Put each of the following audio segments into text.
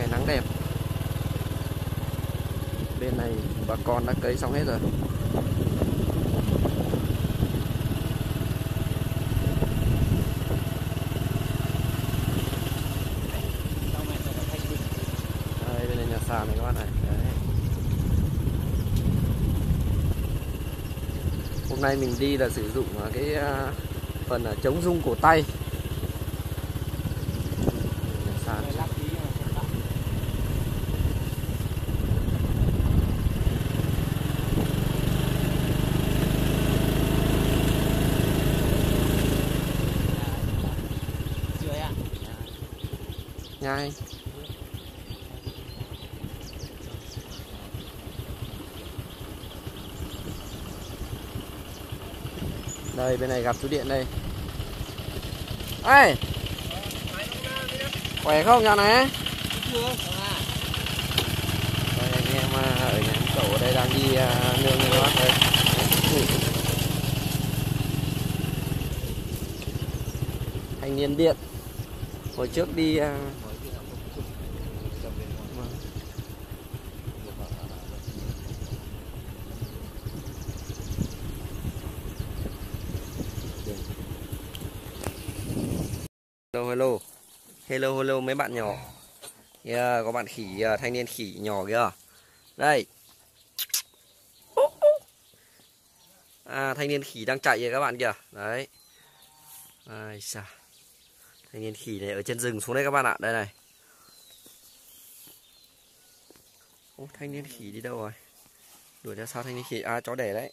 ngày nắng đẹp. Bên này bà con đã cấy xong hết rồi. Đây, bên này nhà sàn này các bạn này. Đấy. Hôm nay mình đi là sử dụng cái phần chống rung cổ tay. Nhai. Đây bên này gặp chú Điện đây. Ê, khỏe không nhà này? Đây, anh em ở nhà ông Cẩu ở đây đang đi nương các bác đây. Thanh niên Điện hồi trước đi hello hello hello mấy bạn nhỏ. Yeah, có bạn khỉ thanh niên khỉ nhỏ kìa. Đây. Thanh niên khỉ đang chạy kìa các bạn kìa. Đấy. Ai xa. Thanh niên khỉ này ở trên rừng xuống đây các bạn ạ. Đây này. Ô, thanh niên khỉ đi đâu rồi? Đuổi theo sau thanh niên khỉ. Chó đẻ đấy.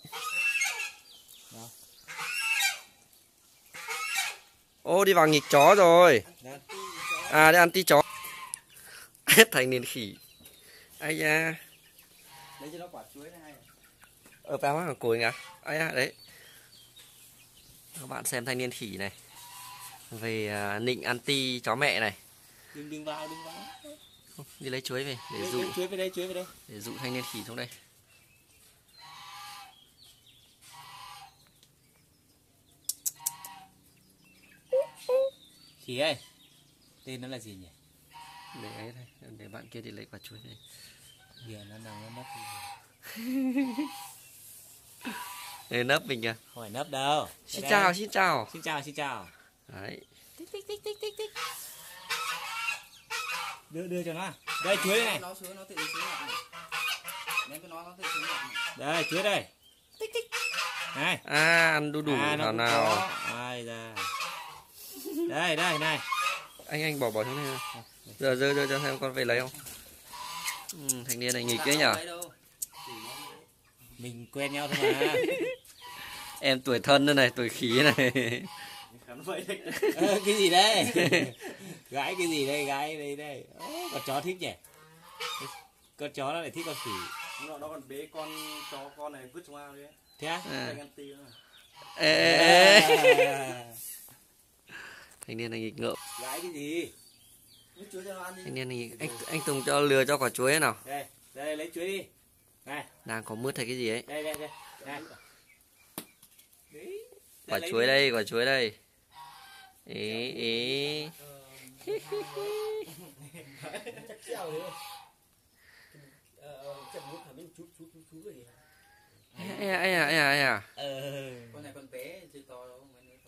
Ô, đi vào nghịch chó rồi. Đi ăn tí chó. Thanh niên khỉ. Ai da. Lấy cho nó quả chuối này. Bao hàng cối à? Ai da, đấy. Các bạn xem thanh niên khỉ này. Về nịnh anti chó mẹ này. Đừng vào. Đi lấy chuối về để dụ. Chuối về đây. Để dụ thanh niên khỉ xuống đây. Khỉ ơi. Tên nó là gì nhỉ? Để ấy thôi, để bạn kia đi lấy quả chuối này. Kìa nó nằm nó nấp. Đây nấp mình kìa. Không phải nấp đâu. Xin chào. Xin chào. Đấy. Tích. Đưa cho nó. Đây chuối đây này. Nó xuống nó tự xuống ngọt này. Ném cho nó tự xuống ngọt này. Đây chuối đây. Tích. Này. Ăn đu đủ nào. Ai da. Đây này. Anh bỏ xuống đây. Giờ dơ cho xem con về lấy không? Thanh niên này nghịch đấy nhỉ? Mình quen nhau thôi mà. Em tuổi thân đây này, tuổi khỉ này. Cái gì đây? Gái cái gì đây? Gái đây. Con chó thích nhỉ? Con chó nó lại thích con khỉ. Nó còn bế con chó con này vứt trong ao đấy. Thế á? Anh ăn tí nữa. Thanh niên này nghịch ngợm. Gái cái gì? Thanh niên này anh Tùng cho lừa cho quả chuối nào. Đây lấy chuối đi. Này. Đang có mướt hay cái gì ấy. Đây. Này. Quả chuối đây. Ý. Ai à. Con này con bé chưa to đâu, mấy đứa to.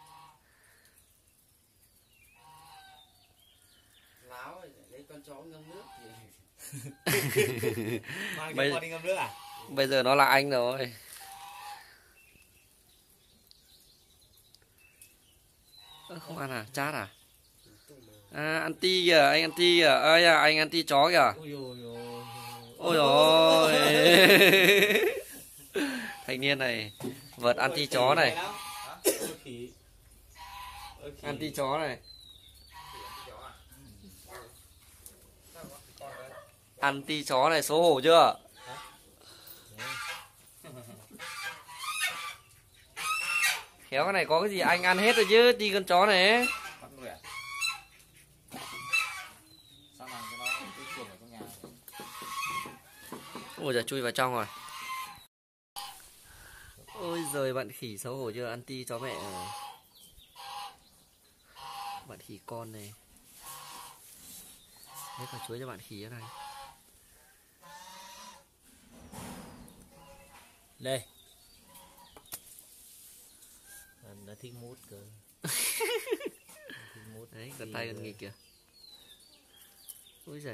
Láo rồi, lấy con chó ngâm nước thì mang cho con đi ngâm nước à? Bây giờ nó là anh rồi. Không ăn à? Chát à? Anti kìa, anh anti kìa. Anh anti chó kìa. Ôi dồi. Thanh niên này vợt anti chó này. Anti chó này. Anti chó này, xấu hổ chưa? Khéo cái này có cái gì anh ăn hết rồi chứ, đi con chó này. Ôi giời, chui vào trong rồi. Ôi giời, bạn khỉ xấu hổ chưa, anti chó mẹ rồi. Bạn khỉ con này. Thế quả chuối cho bạn khỉ ở đây. Đây. Nó thích mút cơ. Thích mút. Đấy, còn tay còn nghịch kìa. Úi giời.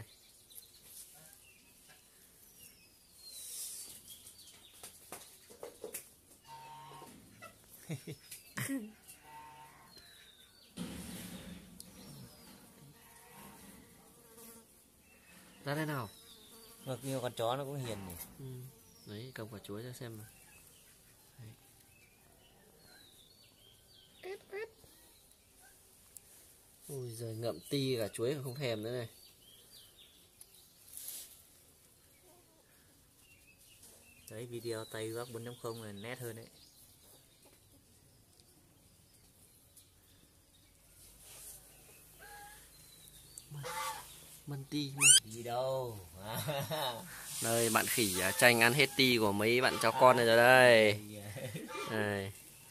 Ra đây nào. Ngược nhiều con chó nó cũng hiền nhỉ. Đấy, cầm quả chuối ra xem mà. Đấy. Ui giời, ngậm ti cả chuối còn không thèm nữa này. Đấy, video tay góc 4.0 là nét hơn đấy. Mân ti Gì đâu. Đây, bạn khỉ tranh ăn hết ti của mấy bạn cháu con này rồi đây. Đây.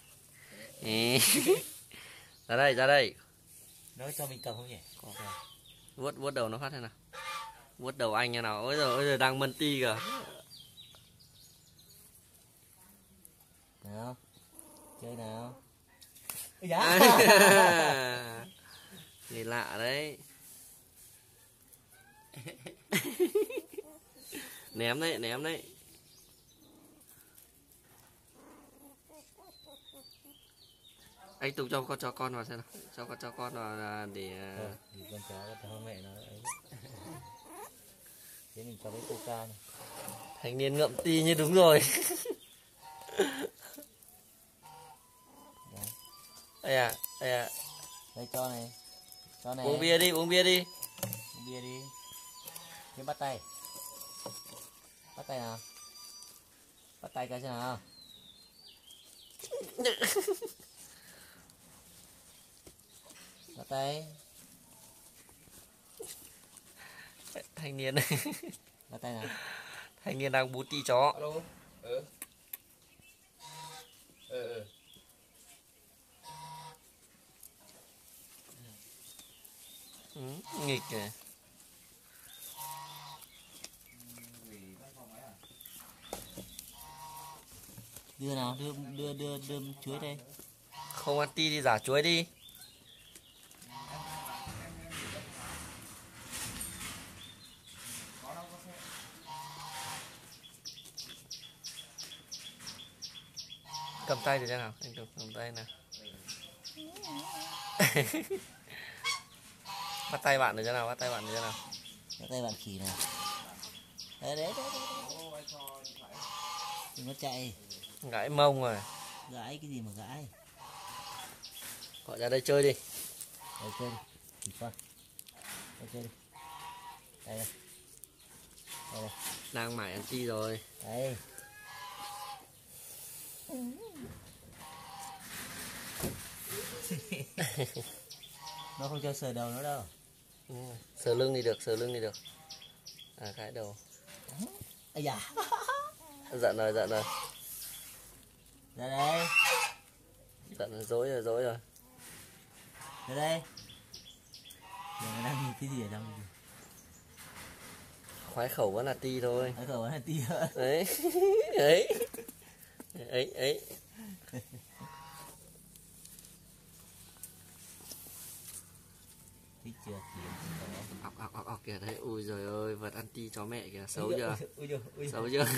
Ra đây. Nó cho mình cầm không nhỉ? Vuốt đầu nó phát thế nào. Vuốt đầu anh như nào. Ôi giời đang mân ti kìa. Nào. Chơi nào. Dạ. Người lạ đấy. Ném đấy. Anh Tùng cho con vào xem nào. Cho con vào là để Con chó mẹ nó ấy. Thế mình cho cái coca này. thanh niên ngậm ti như đúng rồi. Đây à. Đây cho này. Uống bia đi. Uống bia đi. Thế bắt tay. Bắt tay nào. Bắt tay cái xem nào. Bắt tay. Thanh niên này. Bắt tay nào. Thanh niên đang bú ti chó. Alo. Nghịch kìa. Đưa nào, đưa chuối đây. Không ăn ti thì giả chuối đi. Cầm tay được chưa nào? Anh cầm tay nào. Bắt tay bạn được chưa nào? Bắt tay bạn khỉ nào. Đấy. Đừng có chạy. Gãi mông rồi. Gãi cái gì mà gãi. Gọi ra đây chơi đi. Đây chơi đi. Khỉ con. Đây chơi đi. Đây. Đang mải ăn ti rồi. Đây. Nó không cho sờ đầu nó đâu. Sờ lưng thì được. À, gãi đầu. Ây da. Giận rồi. Ra đây. Giận rồi, dối rồi. Ra đây. Giờ nó đang nhìn cái gì ở trong. Khoái khẩu vẫn là ti thôi. Khoái khẩu vẫn là ti thôi. Ấy. Thích chưa? Ọc kìa đấy. Ui giời ơi, vật ăn ti chó mẹ kìa. Xấu chưa? Xấu chưa?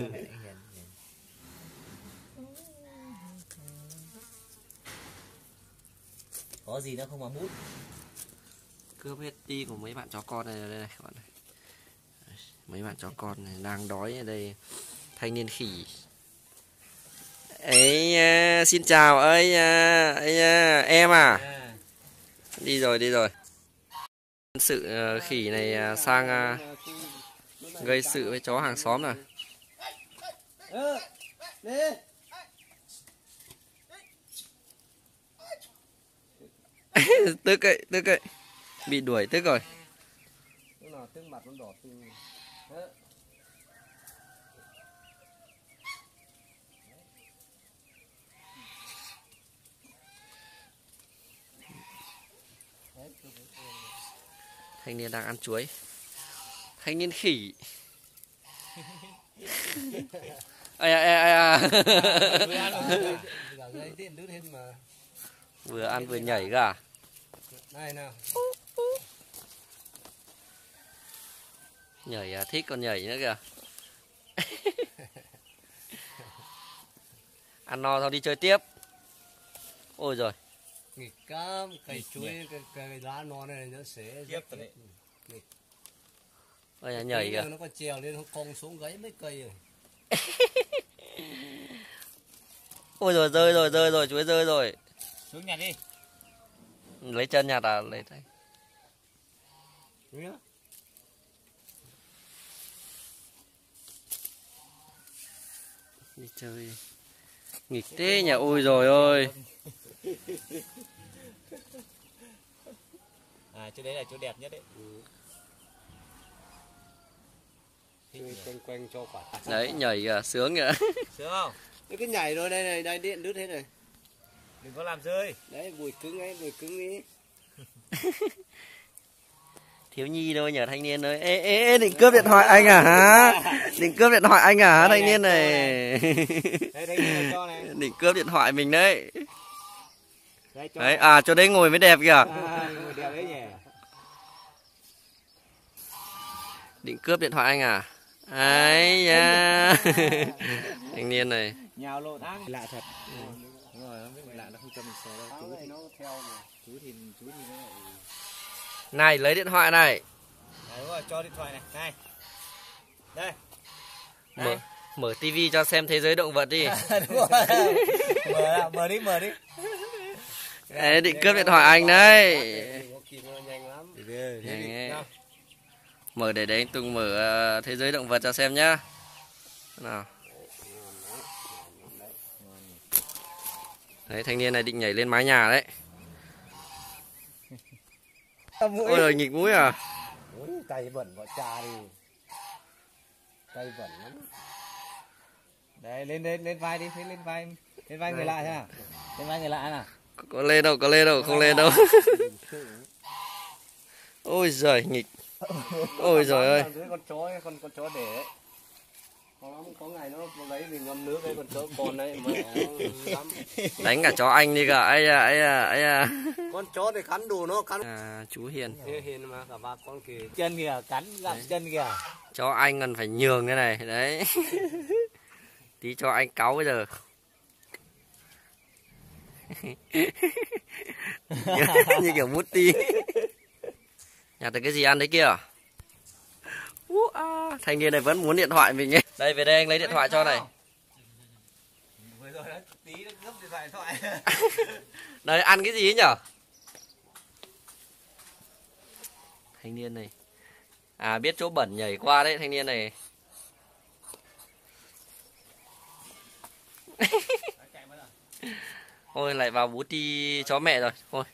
Có gì nó không mà mút. Cướp hết ti của mấy bạn chó con này đây các bạn này. Mấy bạn chó con này đang đói ở đây. Thanh niên khỉ. Ấy xin chào ấy em à. Đi rồi. Sự khỉ này sang gây sự với chó hàng xóm rồi. Tức ấy. Bị đuổi tức rồi. Thanh niên đang ăn chuối. Thanh niên khỉ. À. Vừa ăn vừa nhảy cả. Này nào. Nhảy à, thích còn nhảy nữa kìa. Ăn no thôi đi chơi tiếp. Ôi rồi. Nghịch cam, cây chuối, cái lá non này nó sẽ Tiếp rồi đấy. Ôi nhảy kìa. Nó có trèo lên nó cong xuống gáy mấy cây rồi. Ôi rồi rơi rồi, chuối rơi rồi. Xuống nhặt đi. Lấy chân nhặt à, lấy tay. Đi chơi. Nghịch thế nhỉ, ôi rồi ôi. À chỗ đấy là chỗ đẹp nhất đấy. Chơi quanh quanh cho quả. Đấy nhảy kìa, sướng kìa. Sướng không? Cái nhảy rồi đây này, đây điện đứt hết rồi. Đừng có làm rơi. Đấy bùi cứng ấy. Thiếu nhi đâu nhờ thanh niên ơi. Ê định cướp điện thoại anh à hả? Định cướp điện thoại anh à hả thanh niên này? Đây cho này. Định cướp điện thoại mình đấy. Đây, cho Đấy, à chỗ đấy ngồi mới đẹp kìa. ngồi đẹp đấy nhỉ. Định cướp điện thoại anh à? Ấy da. Thanh niên này. Nhào lộn ăn. Lạ thật. Đúng rồi, không biết người lạ nó không cho mình sờ đâu. Chú thì nó theo mà. Chú thì nó lại... Này lấy điện thoại này. Đúng rồi, cho điện thoại này. Này. Đây. Mở tivi cho xem thế giới động vật đi. Đúng rồi. Mở đi. Đấy, định cướp điện thoại anh đấy. Nhanh lắm. Nhanh ấy. Mở để đấy anh Tùng mở thế giới động vật cho xem nhá. Nào. Đấy thanh niên này định nhảy lên mái nhà đấy. Ôi rồi nghịch mũi à? Ôi, tay bẩn gọi cha đi. Tay bẩn lắm. Đấy, lên vai đi, lên vai người lạ thế nào? Lên vai người lạ nào? Có lên đâu, không lên đâu. Ôi giời nghịch. Ôi giời ơi. Con chó ấy, con chó để ấy. Có ngày nó lấy mình ngâm nước ấy, con chó con đấy mẹ nó lắm. Đánh cả chó anh đi cả. Ấy à. Con chó thì cắn đủ nó cắn. À, chú Hiền. Hiền mà cả ba con kìa. Chân kìa, cắn gặm chân kìa. Cho anh còn phải nhường cái này. Đấy. Tí cho anh cáu bây giờ. Như kiểu mút ti. Nhặt được cái gì ăn đấy kia. Thanh niên này vẫn muốn điện thoại mình ấy. Đây về đây anh lấy điện thoại cho này. Vừa rồi đó, tí nó cướp điện thoại. Đây ăn cái gì ấy nhở? Thanh niên này. À biết chỗ bẩn nhảy qua đấy thanh niên này. Thôi lại vào bú ti chó mẹ rồi. Thôi